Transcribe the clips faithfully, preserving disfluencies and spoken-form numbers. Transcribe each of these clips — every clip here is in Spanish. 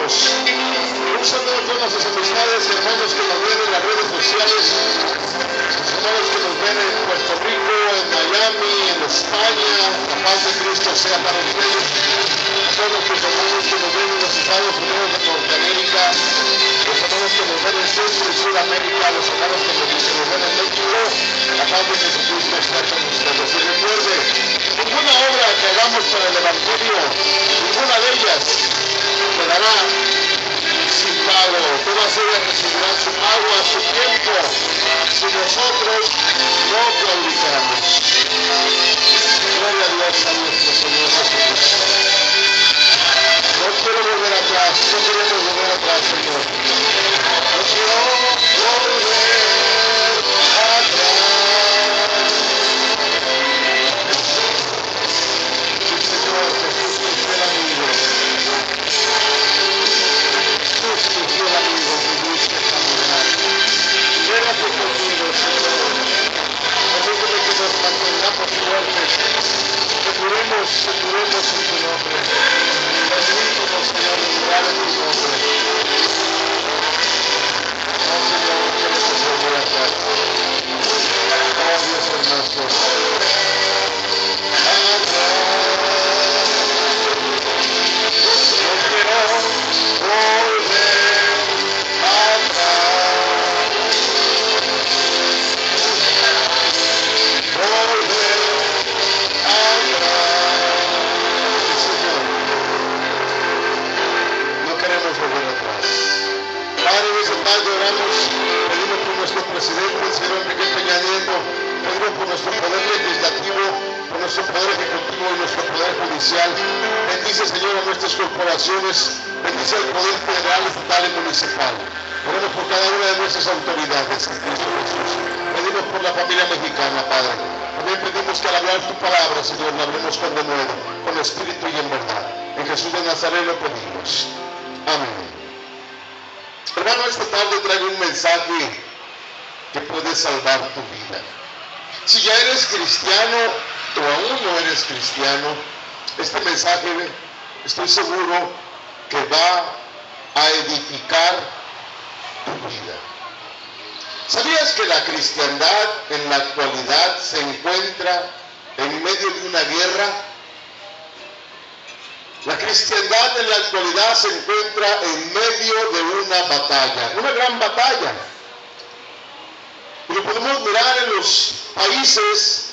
Dios. Un saludo a todas sus amistades y hermanos que nos ven en las redes sociales, los hermanos que nos ven en Puerto Rico, en Miami, en España. La paz de Cristo sea para ustedes. A todos nuestros hermanos que nos ven en los Estados Unidos de Norteamérica, los hermanos que nos ven en Centro y Sudamérica, los hermanos que nos, que nos ven en México, la paz de Jesucristo sea con ustedes. Y recuerde, ninguna obra que hagamos para el Evangelio, ninguna de ellas quedará sin pago. Todas ellas recibirán su pago a su tiempo, si nosotros no claudicamos. Gloria a Dios, a nuestro Señor Jesucristo. No quiero volver atrás, no queremos volver atrás, Señor. No quiero volver atrás. Sí, Señor, Jesús es fiel amigo. Jesús es fiel amigo, mi dulce caminar. Quédate conmigo, Señor. Permíteme que nos mantengamos fuertes, que duremos, que duremos en tu nombre. Permítanos, Señor, durar en tu nombre. No, Señor, queremos volver atrás. Oh, Dios hermoso. No quiero volver atrás. Volver atrás. Señor, no queremos volver atrás. Padre, en esta tarde oramos, pedimos por nuestro presidente, el señor Enrique Peña Nieto, pedimos por nuestro poder legislativo, por nuestro poder ejecutivo y nuestro poder judicial. Bendice, Señor, a nuestras corporaciones, bendice al poder federal, estatal y municipal. Oramos por cada una de nuestras autoridades en Cristo Jesús. Pedimos por la familia mexicana, Padre. También pedimos que al hablar tu palabra, Señor, la hablemos con denuedo, con espíritu y en verdad. En Jesús de Nazaret lo pedimos. Amén. Hermano, esta tarde traigo un mensaje que puede salvar tu vida. Si ya eres cristiano o aún no eres cristiano, este mensaje estoy seguro que va a edificar tu vida. ¿Sabías que la cristiandad en la actualidad se encuentra en medio de una guerra? La cristiandad en la actualidad se encuentra en medio de una batalla, una gran batalla. Y lo podemos mirar en los países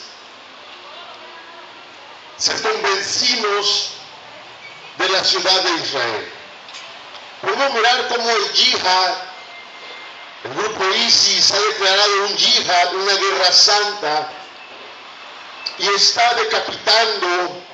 circunvecinos de la ciudad de Israel. Podemos mirar cómo el yihad, el grupo ISIS, ha declarado un yihad, una guerra santa, y está decapitando,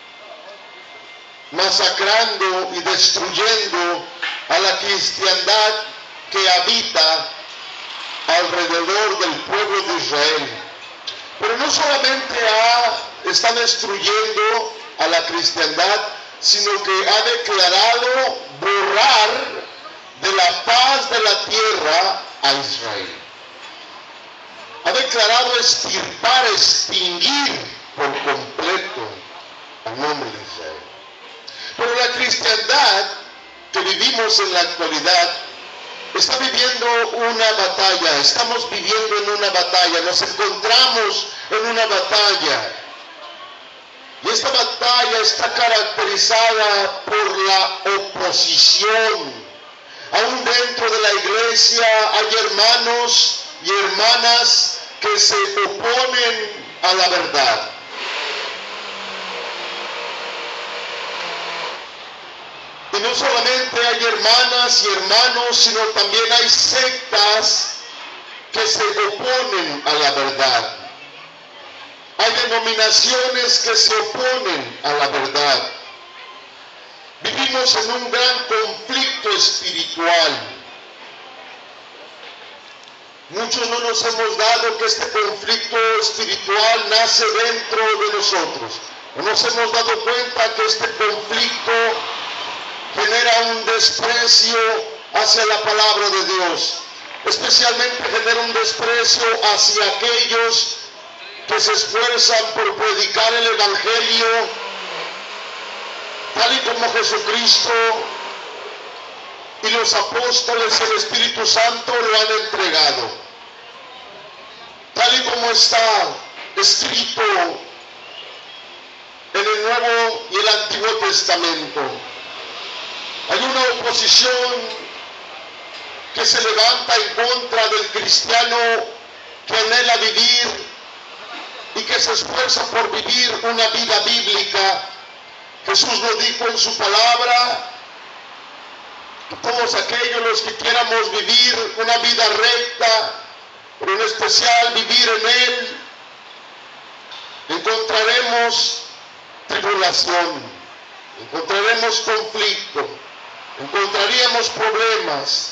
masacrando y destruyendo a la cristiandad que habita alrededor del pueblo de Israel. Pero no solamente ha, está destruyendo a la cristiandad, sino que ha declarado borrar de la paz de la tierra a Israel. Ha declarado extirpar, extinguir por completo al nombre de Israel. Pero la cristiandad que vivimos en la actualidad está viviendo una batalla, estamos viviendo en una batalla, nos encontramos en una batalla. Y esta batalla está caracterizada por la oposición. Aún dentro de la iglesia hay hermanos y hermanas que se oponen a la verdad. Y no solamente hay hermanas y hermanos, sino también hay sectas que se oponen a la verdad. Hay denominaciones que se oponen a la verdad. Vivimos en un gran conflicto espiritual. Muchos no nos hemos dado que este conflicto espiritual nace dentro de nosotros. No nos hemos dado cuenta que este conflicto genera un desprecio hacia la palabra de Dios. Especialmente genera un desprecio hacia aquellos que se esfuerzan por predicar el Evangelio tal y como Jesucristo y los apóstoles, el Espíritu Santo lo han entregado. Tal y como está escrito en el Nuevo y el Antiguo Testamento. Hay una oposición que se levanta en contra del cristiano que anhela vivir y que se esfuerza por vivir una vida bíblica. Jesús lo dijo en su palabra: todos aquellos los que quieramos vivir una vida recta, pero en especial vivir en Él, encontraremos tribulación, encontraremos conflicto, encontraríamos problemas.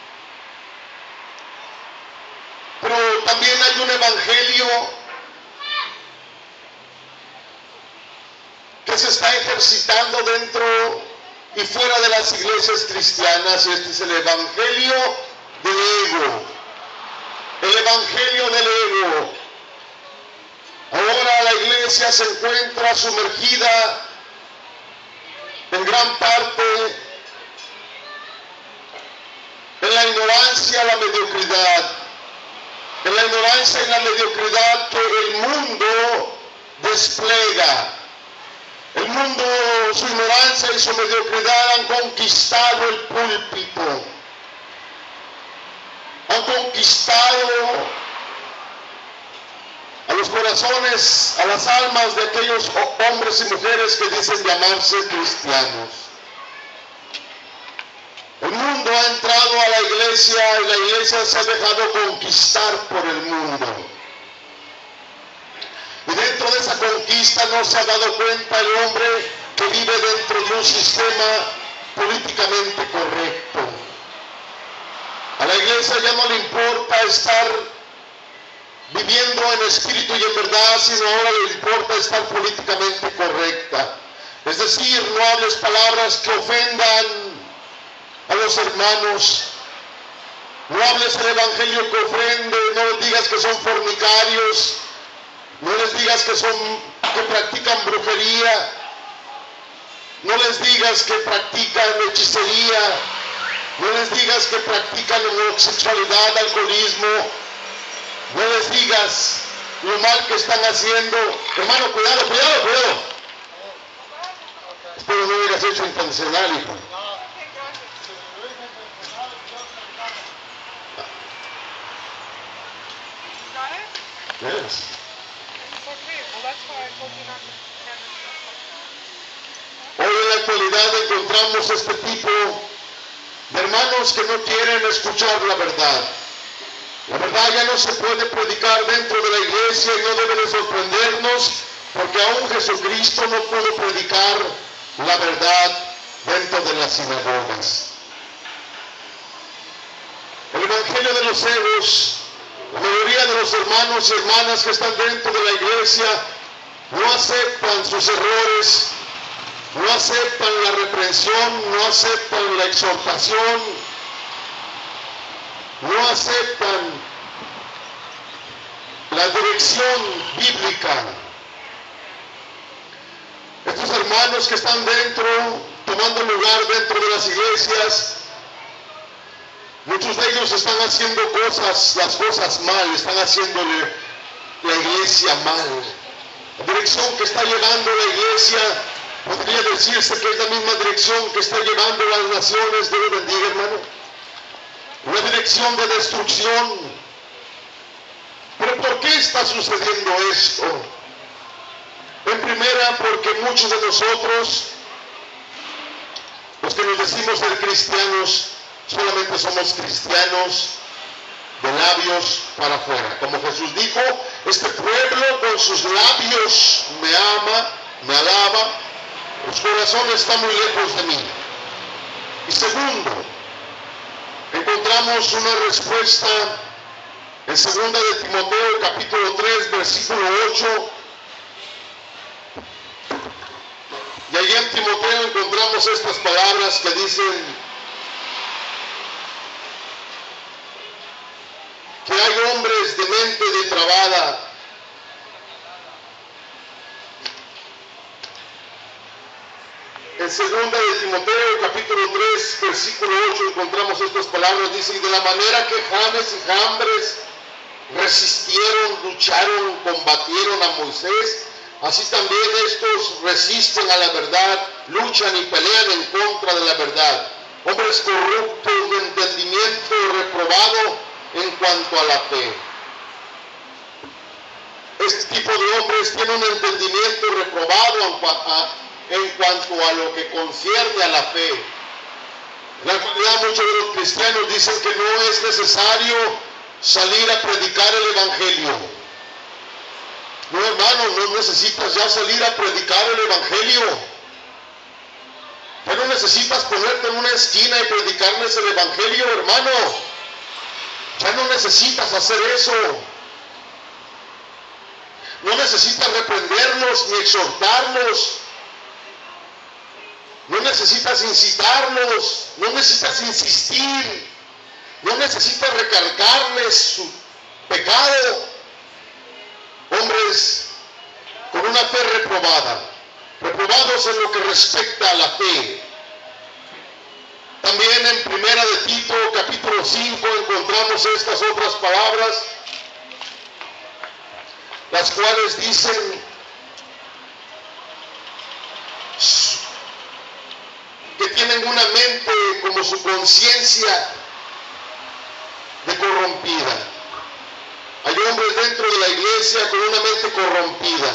Pero también hay un evangelio que se está ejercitando dentro y fuera de las iglesias cristianas, y este es el evangelio del ego. El evangelio del ego. Ahora la iglesia se encuentra sumergida en gran parte en la ignorancia, la mediocridad. En la ignorancia y la mediocridad que el mundo despliega. El mundo, su ignorancia y su mediocridad han conquistado el púlpito. Han conquistado a los corazones, a las almas de aquellos hombres y mujeres que dicen llamarse cristianos. El mundo ha entrado a la iglesia y la iglesia se ha dejado conquistar por el mundo. Y dentro de esa conquista no se ha dado cuenta el hombre que vive dentro de un sistema políticamente correcto. A la iglesia ya no le importa estar viviendo en espíritu y en verdad, sino ahora le importa estar políticamente correcta. Es decir, no hables palabras que ofendan a los hermanos. No hables el evangelio que ofende, no les digas que son fornicarios, no les digas que son, que practican brujería, no les digas que practican hechicería, no les digas que practican homosexualidad, alcoholismo, no les digas lo mal que están haciendo. Hermano, cuidado, cuidado, cuidado. Espero no hubieras hecho intencional, hijo. Yes. Hoy en la actualidad encontramos este tipo de hermanos que no quieren escuchar la verdad. La verdad ya no se puede predicar dentro de la iglesia y no debe de sorprendernos, porque aún Jesucristo no pudo predicar la verdad dentro de las sinagogas. El evangelio de los egos, la mayoría de los hermanos y hermanas que están dentro de la iglesia no aceptan sus errores, no aceptan la reprensión, no aceptan la exhortación, no aceptan la dirección bíblica. Estos hermanos que están dentro, tomando lugar dentro de las iglesias, muchos de ellos están haciendo cosas, las cosas mal, están haciéndole la iglesia mal. La dirección que está llevando la iglesia, podría decirse que es la misma dirección que está llevando las naciones. Dios bendiga, hermano. Una dirección de destrucción. ¿Pero por qué está sucediendo esto? En primera, porque muchos de nosotros, los que nos decimos ser cristianos, solamente somos cristianos de labios para afuera. Como Jesús dijo, este pueblo con sus labios me ama, me alaba, su corazón está muy lejos de mí. Y segundo, encontramos una respuesta en segunda de Timoteo capítulo tres versículo ocho. Y allí en Timoteo encontramos estas palabras que dicen que hay hombres de mente depravada, en segunda de Timoteo capítulo tres versículo ocho veintiocho encontramos estas palabras, dice: y de la manera que Janes y Jambres resistieron, lucharon, combatieron a Moisés, así también estos resisten a la verdad, luchan y pelean en contra de la verdad. Hombres corruptos de entendimiento reprobado en cuanto a la fe. Este tipo de hombres tiene un entendimiento reprobado en cuanto a lo que concierne a la fe. En la actualidad muchos de los cristianos dicen que no es necesario salir a predicar el evangelio. No, hermano, no necesitas ya salir a predicar el evangelio. Ya no necesitas ponerte en una esquina y predicarles el evangelio, hermano. Ya no necesitas hacer eso. No necesitas reprenderlos ni exhortarlos. No necesitas incitarlos. No necesitas insistir. No necesitas recargarles su pecado. Hombres con una fe reprobada, reprobados en lo que respecta a la fe. También en Primera de Tito, capítulo cinco, encontramos estas otras palabras, las cuales dicen que tienen una mente como su conciencia de corrompida. Hay hombres dentro de la iglesia con una mente corrompida.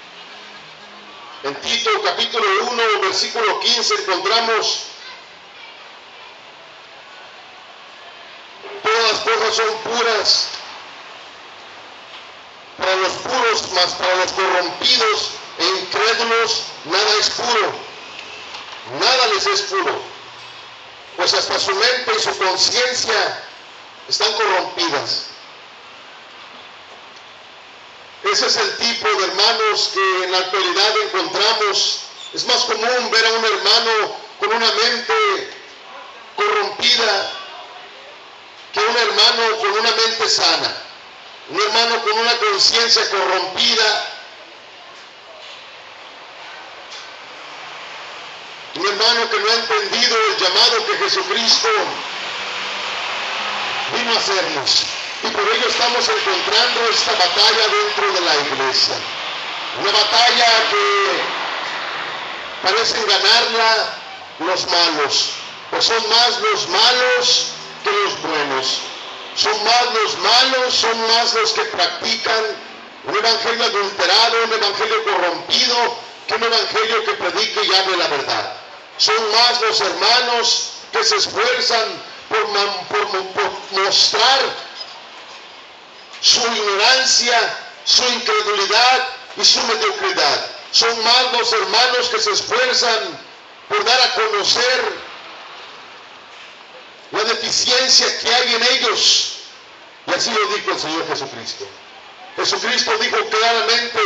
En Tito capítulo uno, versículo quince, encontramos: todas las cosas son puras para los puros, mas para los corrompidos e incrédulos nada es puro. Nada les es puro, pues hasta su mente y su conciencia están corrompidas. Ese es el tipo de hermanos que en la actualidad encontramos. Es más común ver a un hermano con una mente corrompida que un hermano con una mente sana. Un hermano con una conciencia corrompida. Un hermano que no ha entendido el llamado que Jesucristo vino a hacernos. Y por ello estamos encontrando esta batalla dentro de la iglesia. Una batalla que parecen ganarla los malos, pues son más los malos que los buenos. Son más los malos, son más los que practican un evangelio adulterado, un evangelio corrompido, que un evangelio que predique y hable la verdad. Son más los hermanos que se esfuerzan por, por, por mostrar su ignorancia, su incredulidad y su mediocridad. Son más los hermanos que se esfuerzan por dar a conocer la deficiencia que hay en ellos. Y así lo dijo el Señor Jesucristo. Jesucristo dijo claramente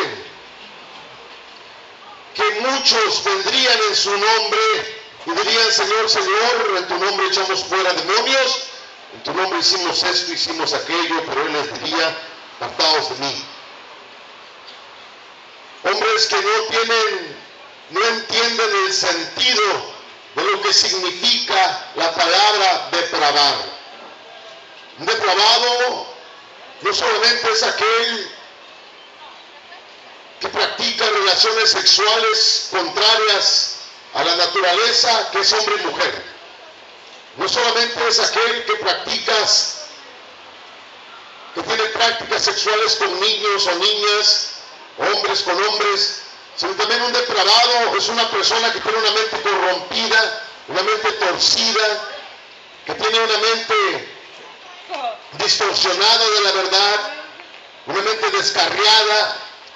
que muchos vendrían en su nombre y dirían: Señor, Señor, en tu nombre echamos fuera demonios, en tu nombre hicimos esto, hicimos aquello, pero Él les diría: apartaos de mí. Hombres que no tienen, no entienden el sentido de lo que significa la palabra depravar. Un depravado no solamente es aquel que practica relaciones sexuales contrarias a la naturaleza, que es hombre y mujer. No solamente es aquel que practicas, que tiene prácticas sexuales con niños o niñas, hombres con hombres, sino también un depravado es una persona que tiene una mente corrompida, una mente torcida, que tiene una mente distorsionada de la verdad, una mente descarriada.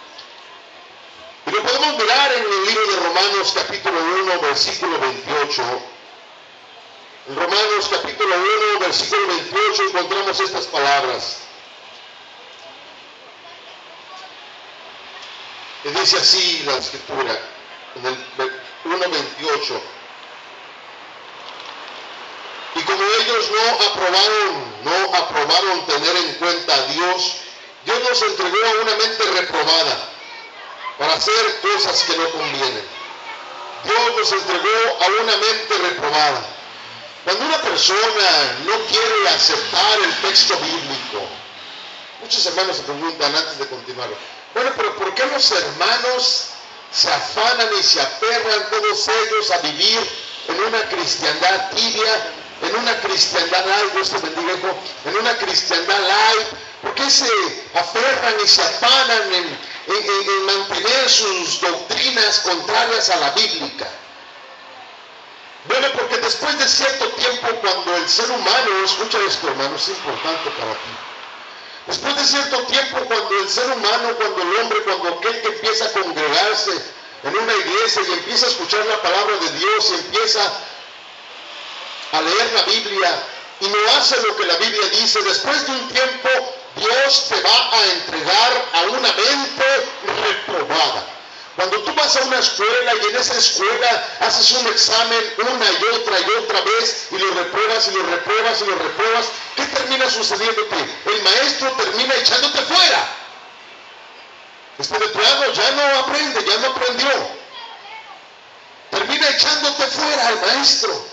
Y lo podemos mirar en el libro de Romanos capítulo uno, versículo veintiocho. En Romanos capítulo uno, versículo veintiocho encontramos estas palabras. Y dice así la escritura, en el uno veintiocho. Y como ellos no aprobaron, no aprobaron tener en cuenta a Dios, Dios nos entregó a una mente reprobada para hacer cosas que no convienen. Dios nos entregó a una mente reprobada. Cuando una persona no quiere aceptar el texto bíblico, muchos hermanos se preguntan antes de continuar, bueno, pero ¿por qué los hermanos se afanan y se aferran todos ellos a vivir en una cristiandad tibia, en una cristiandad light, Dios te bendiga, hijo, en una cristiandad light? ¿Por qué se aferran y se afanan en, en, en, en mantener sus doctrinas contrarias a la bíblica? Bueno, porque después de cierto tiempo, cuando el ser humano, escucha esto, hermano, es importante para ti. Después de cierto tiempo, cuando el ser humano, cuando el hombre, cuando aquel que empieza a congregarse en una iglesia y empieza a escuchar la palabra de Dios y empieza a leer la Biblia y no hace lo que la Biblia dice, después de un tiempo, Dios te va a entregar a una mente reprobada. Cuando tú vas a una escuela y en esa escuela haces un examen una y otra y otra vez y lo repruebas y lo repruebas y lo repruebas, ¿qué termina sucediéndote? El maestro termina echándote fuera. Este de plano ya no aprende, ya no aprendió. Termina echándote fuera al maestro.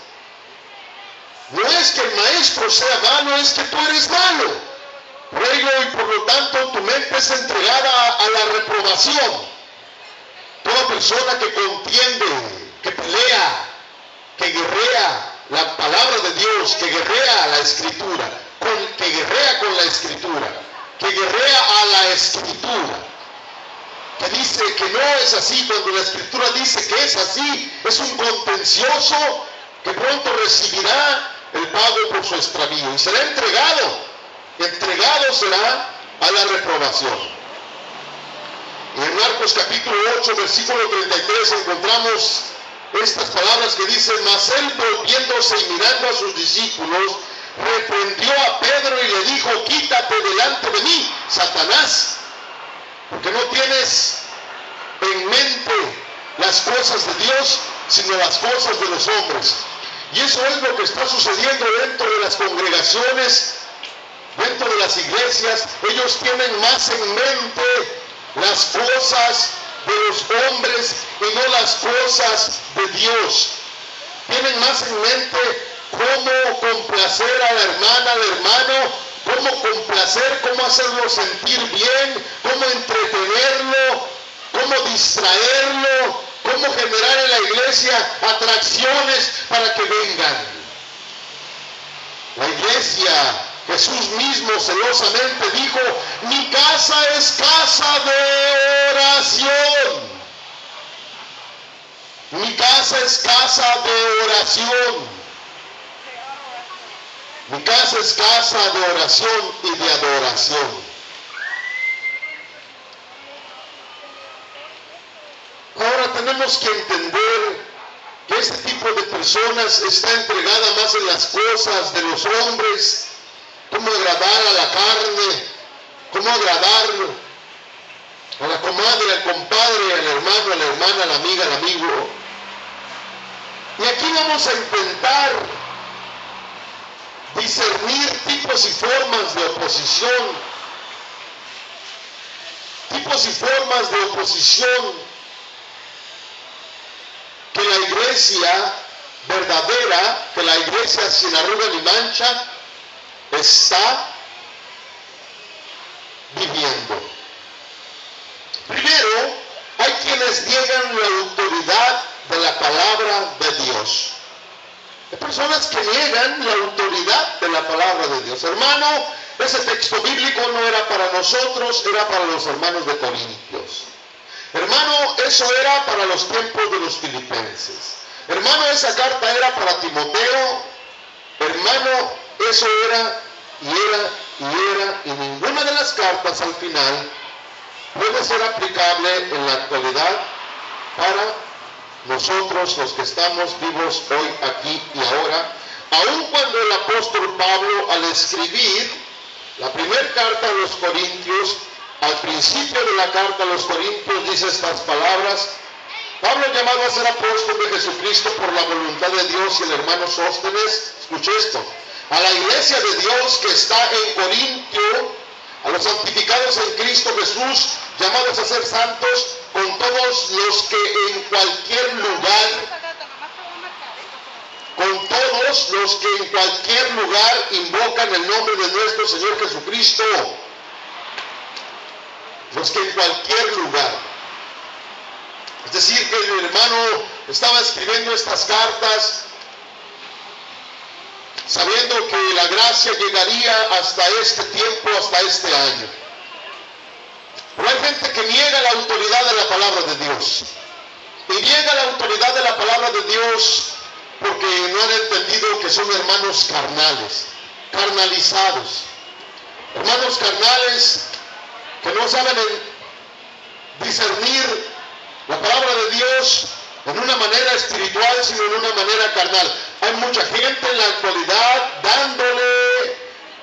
No es que el maestro sea malo, es que tú eres malo. Por ello y por lo tanto tu mente es entregada a la reprobación. Toda persona que contiende, que pelea, que guerrea la palabra de Dios, que guerrea la escritura, con, que guerrea con la escritura, que guerrea a la escritura, que dice que no es así, cuando la escritura dice que es así, es un contencioso que pronto recibirá el pago por su extravío y será entregado, entregado será a la reprobación. En Marcos capítulo ocho, versículo treinta y tres, encontramos estas palabras que dicen: mas él, volviéndose y mirando a sus discípulos, reprendió a Pedro y le dijo: quítate delante de mí, Satanás, porque no tienes en mente las cosas de Dios, sino las cosas de los hombres. Y eso es lo que está sucediendo dentro de las congregaciones, dentro de las iglesias. Ellos tienen más en mente las cosas de los hombres y no las cosas de Dios. Tienen más en mente cómo complacer a la hermana, al hermano, cómo complacer, cómo hacerlo sentir bien, cómo entretenerlo, cómo distraerlo, cómo generar en la iglesia atracciones para que vengan. La iglesia, Jesús mismo celosamente dijo: mi casa es casa de oración. Mi casa es casa de oración. Mi casa es casa de oración y de adoración. Ahora tenemos que entender que este tipo de personas está entregada más en las cosas de los hombres, cómo agradar a la carne, cómo agradar a la comadre, al compadre, al hermano, a la hermana, a la amiga, al amigo. Y aquí vamos a intentar discernir tipos y formas de oposición, tipos y formas de oposición que la iglesia verdadera, que la iglesia sin arruga ni mancha, está viviendo. Primero, hay quienes niegan la autoridad de la palabra de Dios. Hay personas que niegan la autoridad de la palabra de Dios. Hermano, ese texto bíblico no era para nosotros, era para los hermanos de Corintios. Hermano, eso era para los tiempos de los filipenses. Hermano, esa carta era para Timoteo. Hermano, eso era y era y era, y ninguna de las cartas al final puede ser aplicable en la actualidad para nosotros los que estamos vivos hoy, aquí y ahora, aun cuando el apóstol Pablo, al escribir la primera carta a los Corintios, al principio de la carta a los Corintios dice estas palabras: Pablo, llamado a ser apóstol de Jesucristo por la voluntad de Dios, y el hermano Sóstenes, escuche esto, a la iglesia de Dios que está en Corintio, a los santificados en Cristo Jesús, llamados a ser santos, con todos los que en cualquier lugar, con todos todos los que en cualquier lugar invocan el nombre de nuestro Señor Jesucristo. Los que en cualquier lugar. Es decir, que el hermano estaba escribiendo estas cartas sabiendo que la gracia llegaría hasta este tiempo, hasta este año. Pero hay gente que niega la autoridad de la palabra de Dios. Y niega la autoridad de la palabra de Dios porque no han entendido que son hermanos carnales, carnalizados. Hermanos carnales que no saben discernir la palabra de Dios en una manera espiritual, sino en una manera carnal. Hay mucha gente en la actualidad dándole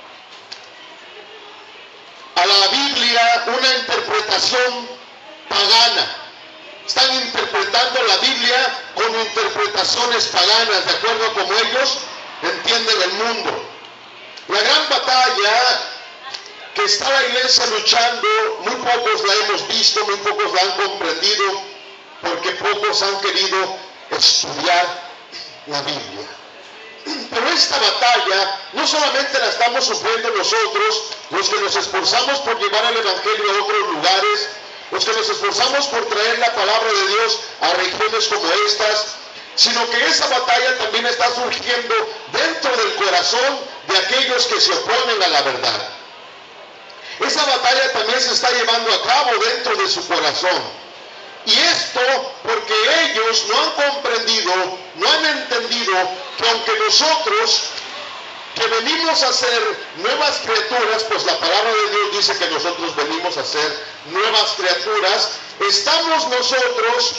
a la Biblia una interpretación pagana. Están interpretando la Biblia con interpretaciones paganas, de acuerdo a como ellos entienden el mundo. La gran batalla que está la iglesia luchando, muy pocos la hemos visto, muy pocos la han comprendido, porque pocos han querido estudiar la Biblia. Pero esta batalla no solamente la estamos sufriendo nosotros, los que nos esforzamos por llevar el Evangelio a otros lugares, los que nos esforzamos por traer la palabra de Dios a regiones como estas, sino que esa batalla también está surgiendo dentro del corazón de aquellos que se oponen a la verdad. Esa batalla también se está llevando a cabo dentro de su corazón. Y esto porque ellos no han comprendido, no han entendido que aunque nosotros que venimos a ser nuevas criaturas, pues la palabra de Dios dice que nosotros venimos a ser nuevas criaturas, estamos nosotros,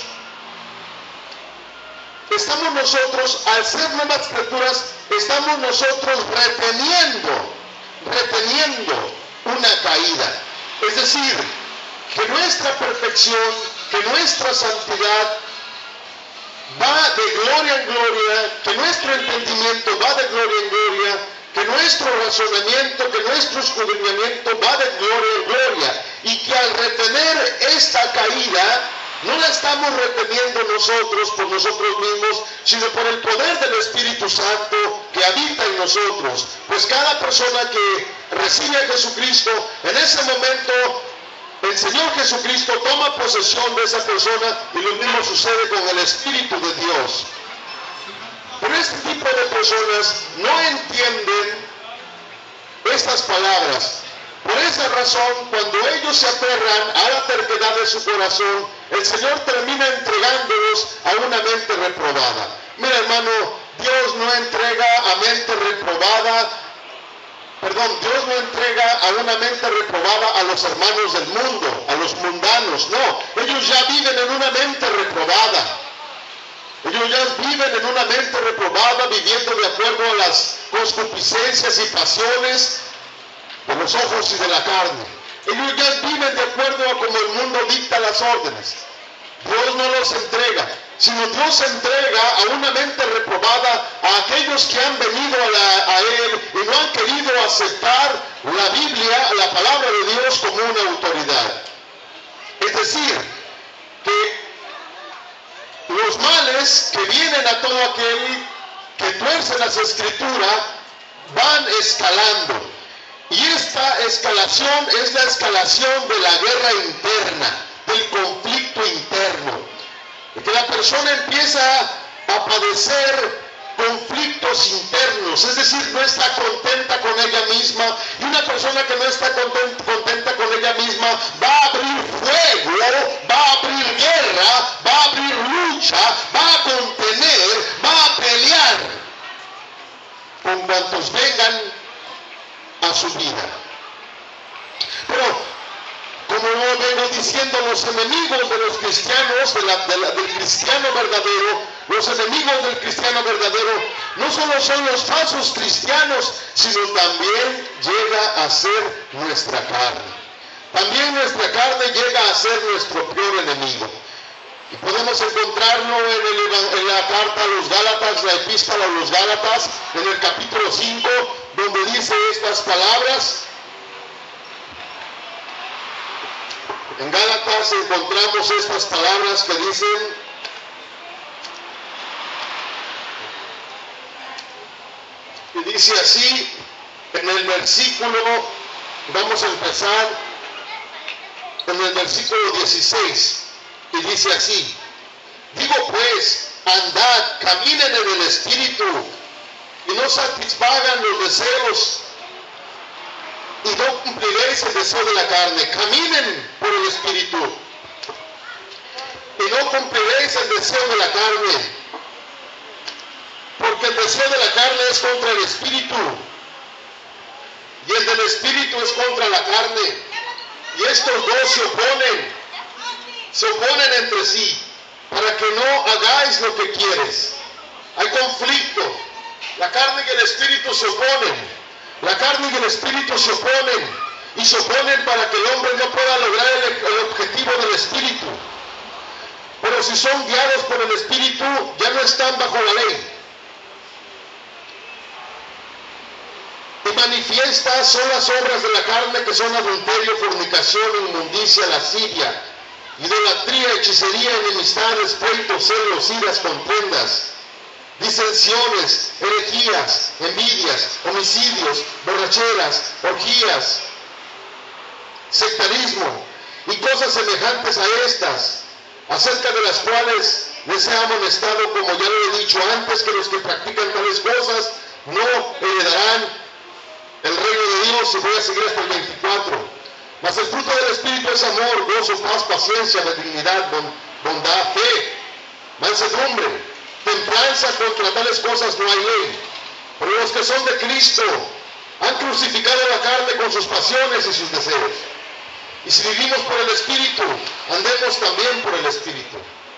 estamos nosotros, al ser nuevas criaturas, estamos nosotros reteniendo, reteniendo una caída. Es decir, que nuestra perfección, que nuestra santidad va de gloria en gloria, que nuestro entendimiento va de gloria en gloria, que nuestro razonamiento, que nuestro escudriñamiento va de gloria en gloria, y que al retener esta caída, no la estamos reteniendo nosotros por nosotros mismos, sino por el poder del Espíritu Santo que habita en nosotros. Pues cada persona que recibe a Jesucristo, en ese momento el Señor Jesucristo toma posesión de esa persona, y lo mismo sucede con el Espíritu de Dios. Pero este tipo de personas no entienden estas palabras. Por esa razón, cuando ellos se aferran a la terquedad de su corazón, el Señor termina entregándolos a una mente reprobada. Mira, hermano, Dios no entrega a mente reprobada, perdón, Dios no entrega a una mente reprobada a los hermanos del mundo, a los mundanos, no. Ellos ya viven en una mente reprobada. Ellos ya viven en una mente reprobada, viviendo de acuerdo a las concupiscencias y pasiones de los ojos y de la carne. Ellos ya viven de acuerdo a como el mundo dicta las órdenes. Dios no los entrega, sino Dios entrega a una mente reprobada a aquellos que han venido a, la, a Él y no han querido aceptar la Biblia, la palabra de Dios, como una autoridad. Es decir, que los males que vienen a todo aquel que tuerce las Escrituras van escalando. Y esta escalación es la escalación de la guerra interna, del conflicto interno. De que la persona empieza a padecer conflictos internos, es decir, no está contenta con ella misma, y una persona que no está contenta, contenta con ella misma va a abrir fuego, va a abrir guerra, va a abrir lucha, va a contener, va a pelear con cuantos vengan a su vida. Pero como lo vengo diciendo, los enemigos de los cristianos, de la, de la, del cristiano verdadero, los enemigos del cristiano verdadero, no solo son los falsos cristianos, sino también llega a ser nuestra carne. También nuestra carne llega a ser nuestro peor enemigo. Y podemos encontrarlo en, el, en la carta a los Gálatas, la epístola a los Gálatas, en el capítulo cinco, donde dice estas palabras. En Gálatas encontramos estas palabras que dicen: Y dice así, en el versículo, vamos a empezar, en el versículo dieciséis, y dice así: digo pues, andad, caminen en el Espíritu, y no satisfagan los deseos, y no cumpliréis el deseo de la carne. Caminen por el Espíritu, y no cumpliréis el deseo de la carne, porque el deseo de la carne es contra el Espíritu, y el del Espíritu es contra la carne, y estos dos se oponen, se oponen entre sí, para que no hagáis lo que quieres. Hay conflicto. La carne y el Espíritu se oponen. La carne y el Espíritu se oponen, y se oponen para que el hombre no pueda lograr el, el objetivo del Espíritu. Pero si son guiados por el Espíritu, ya no están bajo la ley. Y manifiestas son las obras de la carne, que son adulterio, fornicación, inmundicia, lascivia, idolatría, hechicería, enemistades, pleitos, celos, iras, contiendas, disensiones, herejías, envidias, homicidios, borracheras, orgías, sectarismo y cosas semejantes a estas, acerca de las cuales les he amonestado, como ya lo he dicho antes, que los que practican tales cosas no heredarán el reino de Dios. Y voy a seguir hasta el veinticuatro. Mas el fruto del Espíritu es amor, gozo, paz, paciencia, benignidad, bondad, fe, mansedumbre, templanza. Contra tales cosas no hay ley. Pero los que son de Cristo han crucificado la carne con sus pasiones y sus deseos. Y si vivimos por el Espíritu, andemos también por el Espíritu.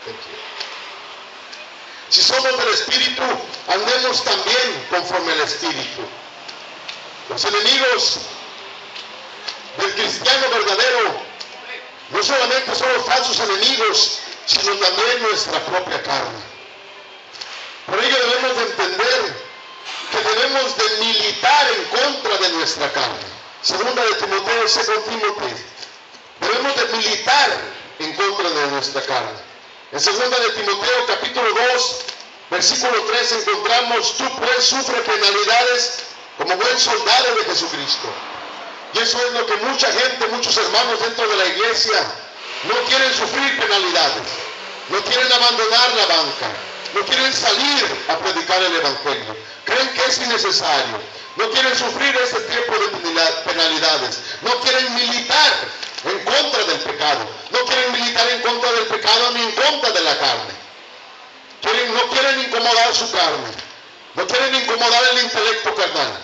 Si somos del Espíritu, andemos también conforme al Espíritu. Los enemigos del cristiano verdadero no solamente son los falsos enemigos, sino también nuestra propia carne. Por ello debemos de entender que debemos de militar en contra de nuestra carne. Segunda de Timoteo, Second Timothy. Debemos de militar en contra de nuestra carne. En segunda de Timoteo, capítulo dos, versículo tres, encontramos: tú pues sufre penalidades como buen soldado de Jesucristo. Y eso es lo que mucha gente, muchos hermanos dentro de la iglesia no quieren sufrir penalidades, no quieren abandonar la banca, no quieren salir a predicar el Evangelio, creen que es innecesario, no quieren sufrir ese tipo de penalidades, no quieren militar en contra del pecado, no quieren militar en contra del pecado ni en contra de la carne, quieren, no quieren incomodar su carne, no quieren incomodar el intelecto carnal.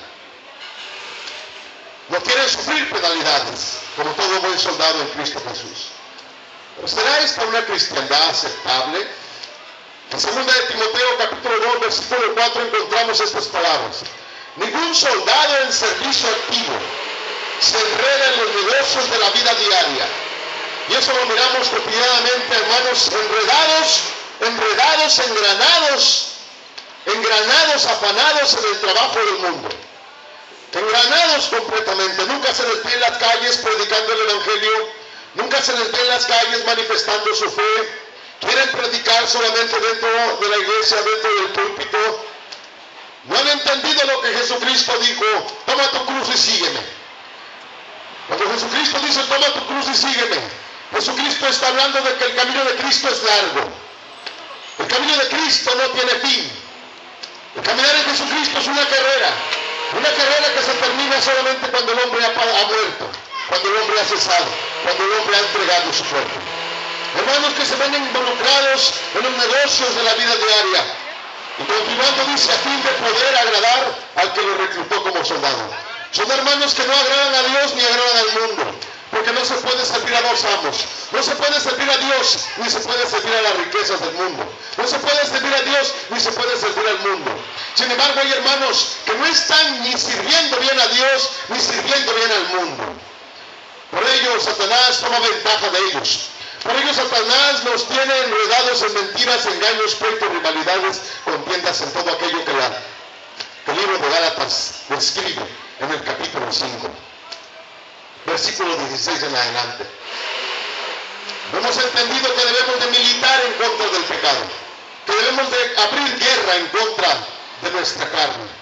No quieren sufrir penalidades, como todo buen soldado en Cristo Jesús. ¿Pero será esta una cristiandad aceptable? En segunda de Timoteo, capítulo dos, versículo cuatro, encontramos estas palabras: ningún soldado en servicio activo se enreda en los negocios de la vida diaria. Y eso lo miramos cotidianamente, hermanos, enredados, enredados, engranados, engranados, afanados en el trabajo del mundo. Engranados completamente. Nunca se les ve en las calles predicando el Evangelio, nunca se les ve en las calles manifestando su fe. Quieren predicar solamente dentro de la iglesia, dentro del púlpito. No han entendido lo que Jesucristo dijo: toma tu cruz y sígueme. Cuando Jesucristo dice toma tu cruz y sígueme, Jesucristo está hablando de que el camino de Cristo es largo. El camino de Cristo no tiene fin. El caminar en Jesucristo es una carrera. Una carrera que se termina solamente cuando el hombre ha, ha muerto, cuando el hombre ha cesado, cuando el hombre ha entregado su cuerpo. Hermanos que se ven involucrados en los negocios de la vida diaria. Y continuando dice: a fin de poder agradar al que lo reclutó como soldado. Son hermanos que no agradan a Dios ni agradan al mundo, porque no se puede servir a dos amos. No se puede servir a Dios ni se puede servir a las riquezas del mundo. No se puede servir a Dios ni se puede servir al mundo. Sin embargo, hay hermanos que no están ni sirviendo bien a Dios ni sirviendo bien al mundo. Por ello Satanás toma ventaja de ellos. Por ello Satanás los tiene enredados en mentiras, engaños, pleitos, rivalidades, contiendas, en todo aquello que, la, que el libro de Gálatas describe en el capítulo cinco, versículo dieciséis en adelante. Hemos entendido que debemos de militar en contra del pecado, que debemos de abrir guerra en contra de nuestra carne.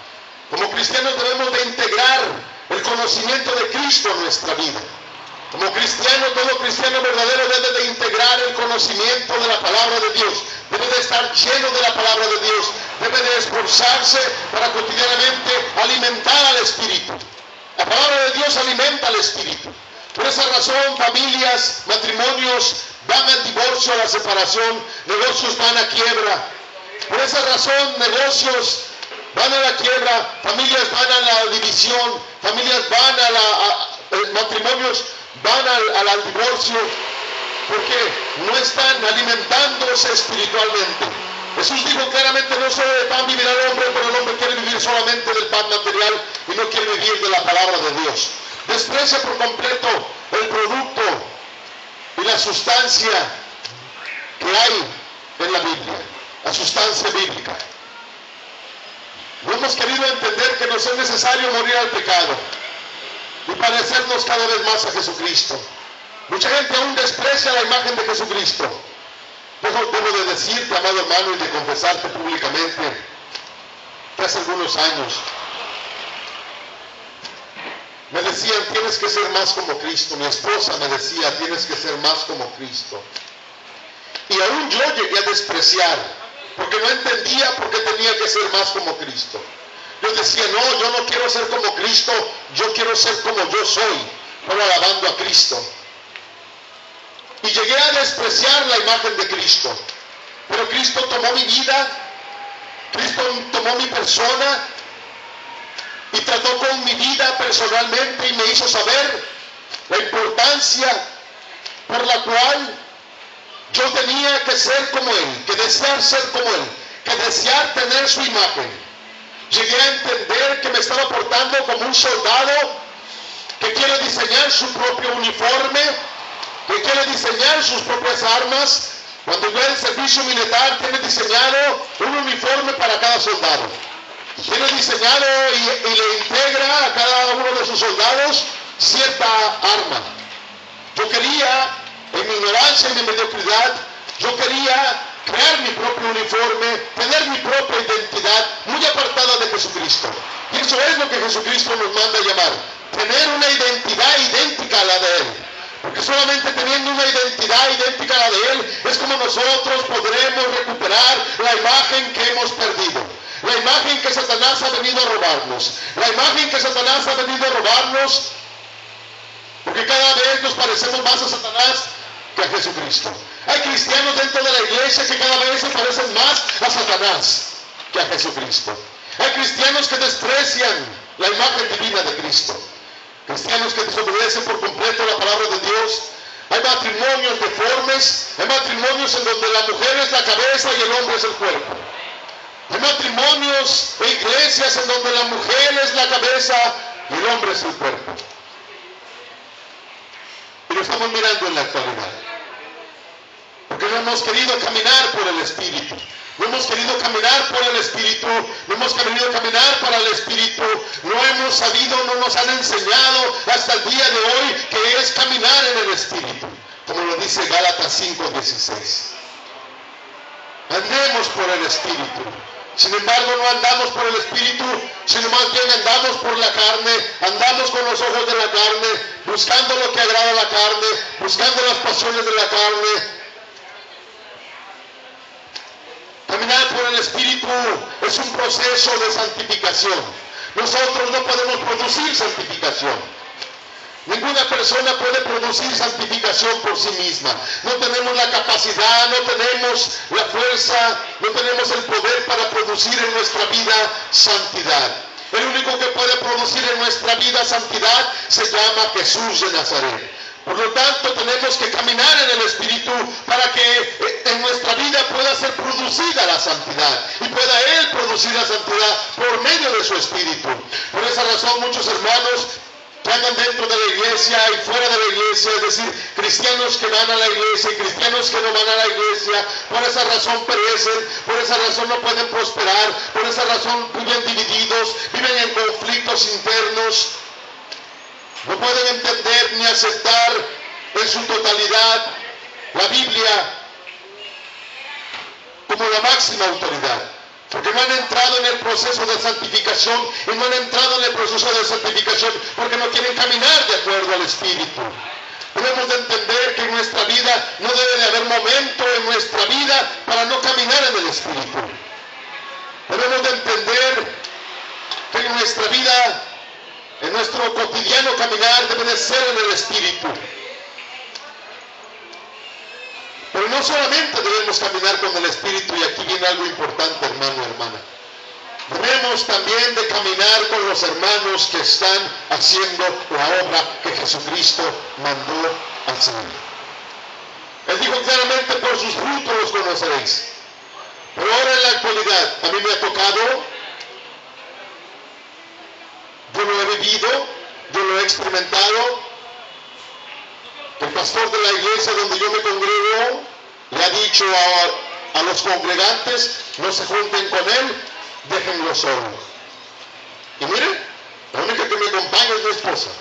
Como cristianos debemos de integrar el conocimiento de Cristo en nuestra vida. Como cristiano, todo cristiano verdadero debe de integrar el conocimiento de la palabra de Dios. Debe de estar lleno de la palabra de Dios. Debe de esforzarse para cotidianamente alimentar al Espíritu. La palabra de Dios alimenta al Espíritu. Por esa razón, familias, matrimonios van al divorcio, a la separación, negocios van a quiebra. Por esa razón, negocios van a la quiebra, familias van a la división, familias van a la a, eh, matrimonios van al, al, al divorcio, porque no están alimentándose espiritualmente. Jesús dijo claramente: no solo de pan vivirá el hombre, pero el hombre quiere vivir solamente del pan material y no quiere vivir de la palabra de Dios. Desprecia por completo el producto y la sustancia que hay en la Biblia, la sustancia bíblica. No hemos querido entender que nos es necesario morir al pecado y parecernos cada vez más a Jesucristo. Mucha gente aún desprecia la imagen de Jesucristo. Debo, debo de decirte, amado hermano, y de confesarte públicamente que hace algunos años me decían: tienes que ser más como Cristo. Mi esposa me decía: tienes que ser más como Cristo. Y aún yo llegué a despreciar, porque no entendía por qué tenía que ser más como Cristo. Yo decía: no, yo no quiero ser como Cristo, yo quiero ser como yo soy, pero alabando a Cristo. Y llegué a despreciar la imagen de Cristo. Pero Cristo tomó mi vida, Cristo tomó mi persona y trató con mi vida personalmente y me hizo saber la importancia por la cual yo tenía que ser como Él, que desear ser como Él, que desear tener su imagen. Llegué a entender que me estaba portando como un soldado que quiere diseñar su propio uniforme, que quiere diseñar sus propias armas. Cuando ve el servicio militar, tiene diseñado un uniforme para cada soldado. Tiene diseñado y, y le integra a cada uno de sus soldados cierta arma. Yo quería, en mi ignorancia y mi mediocridad, yo quería crear mi propio uniforme, tener mi propia identidad muy apartada de Jesucristo. Y eso es lo que Jesucristo nos manda a llamar: tener una identidad idéntica a la de Él. Porque solamente teniendo una identidad idéntica a la de Él es como nosotros podremos recuperar la imagen que hemos perdido. La imagen que Satanás ha venido a robarnos. La imagen que Satanás ha venido a robarnos, porque cada vez nos parecemos más a Satanás que a Jesucristo. Hay cristianos dentro de la iglesia que cada vez se parecen más a Satanás que a Jesucristo. Hay cristianos que desprecian la imagen divina de Cristo. Cristianos que desobedecen por completo la palabra de Dios. Hay matrimonios deformes. Hay matrimonios en donde la mujer es la cabeza y el hombre es el cuerpo. Hay matrimonios e iglesias en donde la mujer es la cabeza y el hombre es el cuerpo. Y lo estamos mirando en la actualidad. Porque no hemos querido caminar por el Espíritu. No hemos querido caminar por el Espíritu. No hemos querido caminar para el Espíritu. No hemos sabido, no nos han enseñado hasta el día de hoy que es caminar en el Espíritu. Como lo dice Gálatas cinco dieciséis. Andemos por el Espíritu. Sin embargo, no andamos por el Espíritu, sino más bien andamos por la carne, andamos con los ojos de la carne, buscando lo que agrada a la carne, buscando las pasiones de la carne. Caminar por el Espíritu es un proceso de santificación. Nosotros no podemos producir santificación. Ninguna persona puede producir santificación por sí misma. No tenemos la capacidad, no tenemos la fuerza, no tenemos el poder para producir en nuestra vida santidad. El único que puede producir en nuestra vida santidad se llama Jesús de Nazaret. Por lo tanto, tenemos que caminar en el Espíritu para que en nuestra vida pueda ser producida la santidad y pueda Él producir la santidad por medio de su Espíritu. Por esa razón, muchos hermanos que andan dentro de la iglesia y fuera de la iglesia, es decir, cristianos que van a la iglesia y cristianos que no van a la iglesia, por esa razón perecen, por esa razón no pueden prosperar, por esa razón viven divididos, viven en conflictos internos, no pueden entender ni aceptar en su totalidad la Biblia como la máxima autoridad. porque no han entrado en el proceso de santificación y no han entrado en el proceso de santificación porque no quieren caminar de acuerdo al Espíritu. Debemos de entender que en nuestra vida no debe de haber momento en nuestra vida para no caminar en el Espíritu. Debemos de entender que en nuestra vida, en nuestro cotidiano caminar, debe de ser en el Espíritu. Pero no solamente debemos caminar con el Espíritu, y aquí viene algo importante, hermano y hermana. Debemos también de caminar con los hermanos que están haciendo la obra que Jesucristo mandó hacer. Él dijo claramente, por sus frutos los conoceréis. Pero ahora en la actualidad, a mí me ha tocado, yo lo he vivido, yo lo he experimentado. El pastor de la iglesia donde yo me congrego le ha dicho a, a los congregantes, no se junten con él, déjenlo solo. Y miren, la única que me acompaña es mi esposa.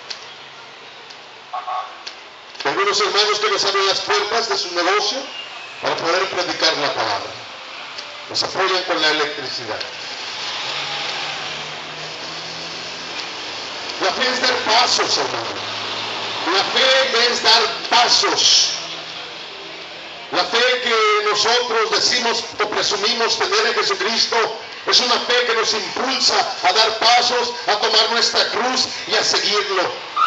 Tengo unos hermanos que nos abren las puertas de su negocio para poder predicar la palabra. Nos apoyan con la electricidad. La fe es dar pasos, hermano. La fe es dar pasos. La fe que nosotros decimos o presumimos tener en Jesucristo es una fe que nos impulsa a dar pasos, a tomar nuestra cruz y a seguirlo.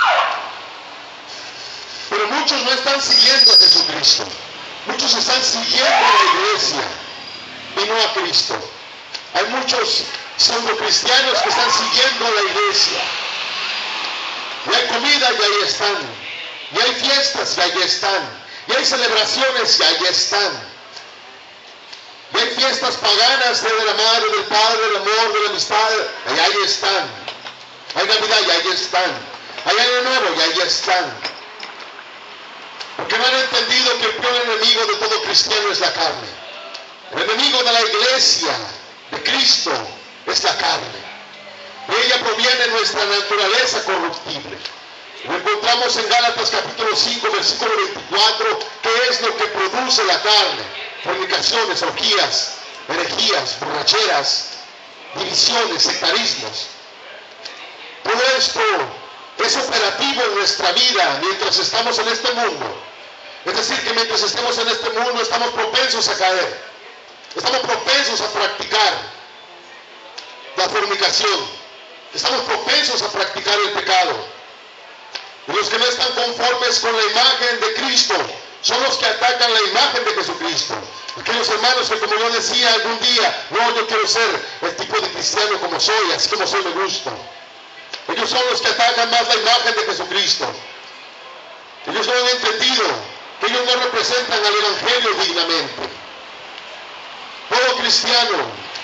Pero muchos no están siguiendo a Jesucristo. Muchos están siguiendo a la iglesia y no a Cristo. Hay muchos pseudo cristianos que están siguiendo a la iglesia. Y hay comida y ahí están. Y hay fiestas y ahí están. Y hay celebraciones y ahí están. Y hay fiestas paganas de la madre, del padre, del amor, de la amistad. Y ahí están. Hay Navidad y ahí están. Hay Año Nuevo y ahí están. Porque no han entendido que el peor enemigo de todo cristiano es la carne. El enemigo de la iglesia, de Cristo, es la carne. De ella proviene nuestra naturaleza corruptible. Lo encontramos en Gálatas capítulo cinco, versículo veinticuatro, que es lo que produce la carne: fornicaciones, orgías, herejías, borracheras, divisiones, sectarismos. Todo esto es operativo en nuestra vida mientras estamos en este mundo. Es decir, que mientras estemos en este mundo estamos propensos a caer. Estamos propensos a practicar la fornicación. Estamos propensos a practicar el pecado. Y los que no están conformes con la imagen de Cristo son los que atacan la imagen de Jesucristo. Aquellos hermanos que, como yo decía algún día, no, yo quiero ser el tipo de cristiano como soy, así como soy me gusta. Ellos son los que atacan más la imagen de Jesucristo. Ellos no han entendido que ellos no representan al Evangelio dignamente. Todo cristiano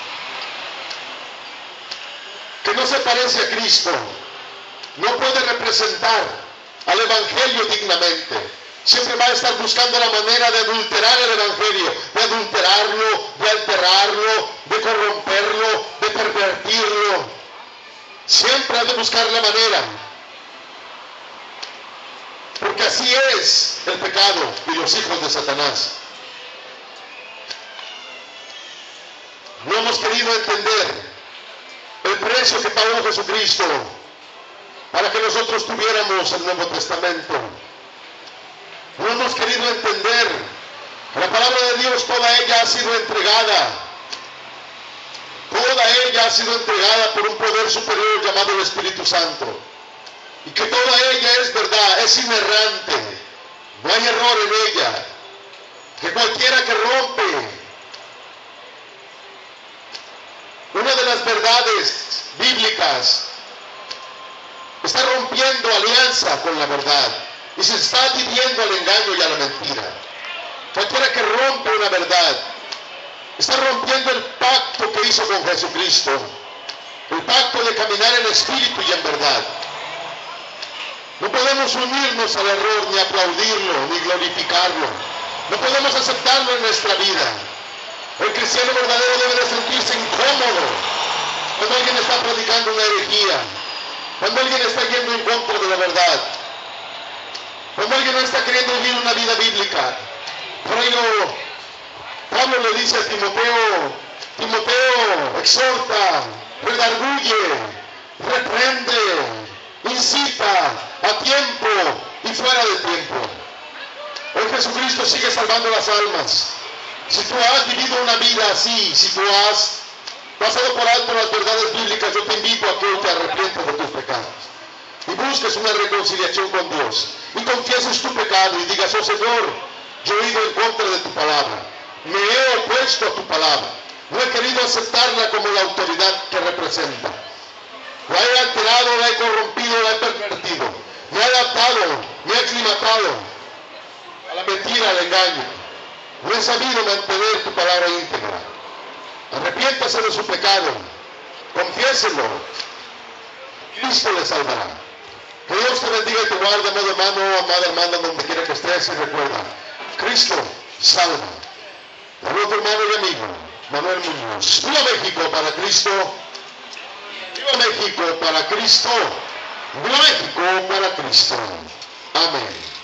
que no se parece a Cristo no puede representar al Evangelio dignamente. Siempre va a estar buscando la manera de adulterar el Evangelio, de adulterarlo, de alterarlo, de corromperlo, de pervertirlo. Siempre ha de buscar la manera. Porque así es el pecado y los hijos de Satanás. No hemos querido entender el precio que pagó Jesucristo para que nosotros tuviéramos el Nuevo Testamento. No hemos querido entender que la palabra de Dios, toda ella ha sido entregada. Toda ella ha sido entregada por un poder superior llamado el Espíritu Santo. Y que toda ella es verdad, es inerrante. No hay error en ella. Que cualquiera que rompe una de las verdades bíblicas está rompiendo alianza con la verdad y se está adhiriendo al engaño y a la mentira. Cualquiera que rompe una verdad está rompiendo el pacto que hizo con Jesucristo, el pacto de caminar en espíritu y en verdad. No podemos unirnos al error, ni aplaudirlo, ni glorificarlo. No podemos aceptarlo en nuestra vida. El cristiano verdadero debe de sentirse incómodo cuando alguien está predicando una herejía, cuando alguien está yendo en contra de la verdad, cuando alguien no está queriendo vivir una vida bíblica. Por ello, Pablo le dice a Timoteo Timoteo exhorta, redarguye, reprende, incita a tiempo y fuera de tiempo. Hoy Jesucristo sigue salvando las almas. Si tú has vivido una vida así, si tú has pasado por alto las verdades bíblicas, yo te invito a que hoy te arrepientas de tus pecados y busques una reconciliación con Dios y confieses tu pecado y digas: oh Señor, yo he ido en contra de tu palabra, me he opuesto a tu palabra, no he querido aceptarla como la autoridad que representa, la he alterado, la he corrompido, la he pervertido, me he adaptado, me he aclimatado a la mentira, al engaño, no he sabido mantener tu palabra íntegra. Arrepiéntase de su pecado, confiéselo, Cristo le salvará. Que Dios te bendiga y te guarde, amado hermano, amada hermana, donde quiera que estés, y recuerda, Cristo salva. Saludos, hermano y amigo Manuel Muñoz. ¡Viva México para Cristo! ¡Viva México para Cristo! ¡Viva México para Cristo! Amén.